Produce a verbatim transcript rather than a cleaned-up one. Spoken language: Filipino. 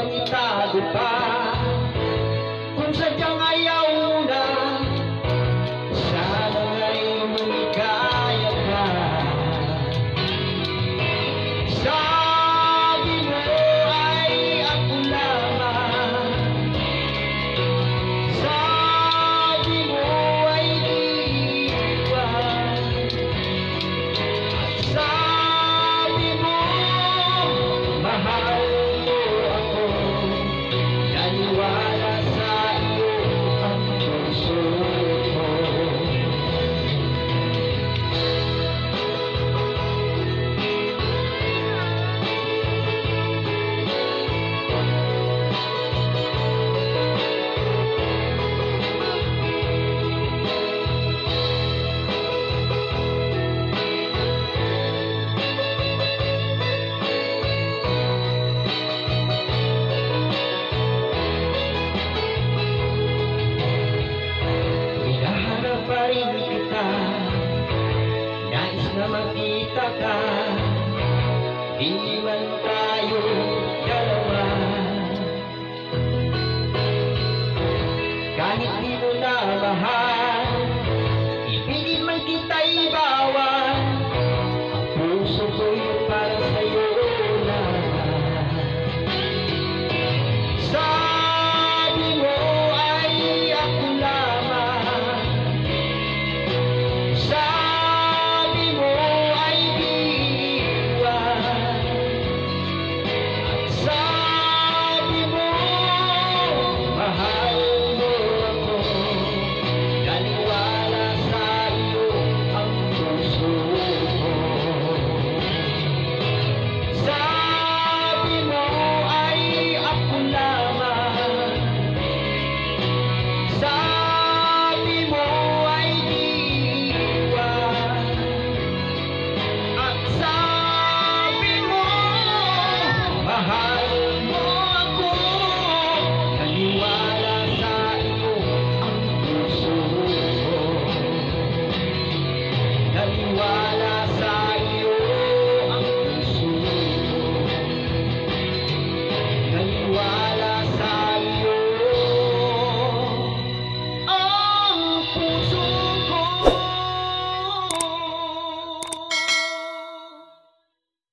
magtago pa. Kung sadyang ayaw mo na, sana nga'y lumigaya ka. Sabi mo ay ako lamang, sabi mo ay iiwan, sabi mo mahal mo ako, naniwala sa iyo ang puso ko. Hinahanap pa rin kita, nais na makita ka, di